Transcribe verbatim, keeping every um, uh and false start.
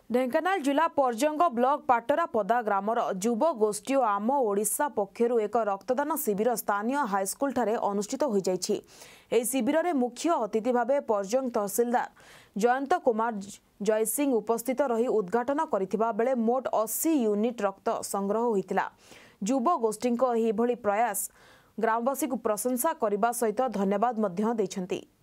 ढेंकानाल जिला Parjang block पाटरापदा grammar युव गोष्ठी और आम ओडिशा पक्षरु एक रक्तदान शिविर स्थानीय हाईस्कल ठारे अनुष्ठित हो जाइछि। एही शिविर में मुख्य अतिथि भाव पर्जंग तहसीलदार जयंत कुमार जयसिंह उपस्थित रही उद्घाटन करथिबा बेले मोट अस्सी यूनिट रक्त संग्रह होइतिला। युव गोष्ठी एही भली प्रयास ग्रामवासी को प्रशंसा करने सहित धन्यवाद मध्य दैछन्ति।